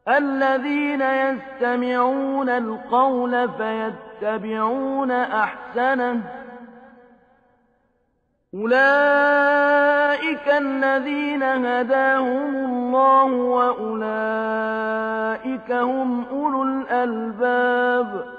الذين يستمعون القول فيتبعون أحسنه أولئك الذين هداهم الله وأولئك هم أولو الألباب